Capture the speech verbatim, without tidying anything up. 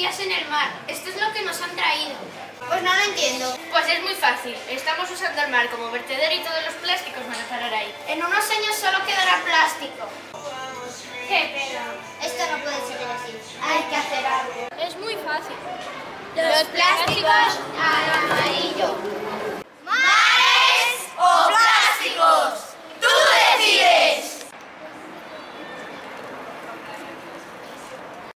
botellas en el mar. Esto es lo que nos han traído. Pues no lo entiendo. Pues es muy fácil. Estamos usando el mar como vertedero y todos los plásticos van a parar ahí. En unos años solo quedará plástico. ¡Qué pena! Esto no puede seguir así. Hay que hacer algo. Es muy fácil. Los plásticos